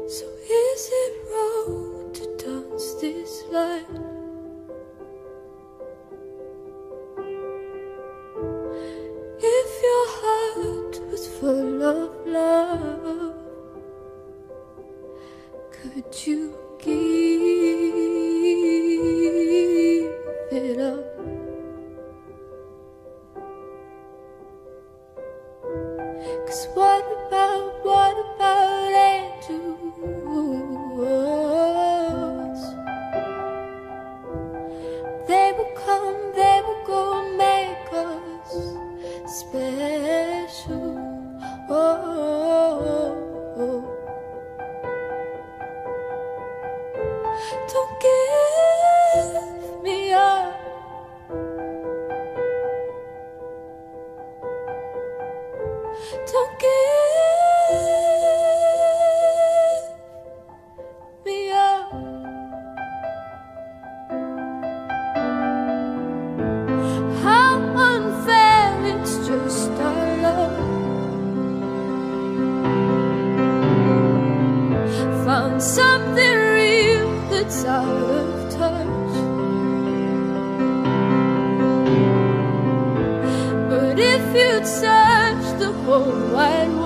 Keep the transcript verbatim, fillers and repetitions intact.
So is it wrong to dance this line? If your heart was full of love, could you give it up? 'Cause what about, what about angels? They will come, they will go, make us special. Oh, oh, oh. Don't give me up. Don't give me up. How unfair, it's just our love. Found something real that's out of touch. But if you'd search the whole wide world,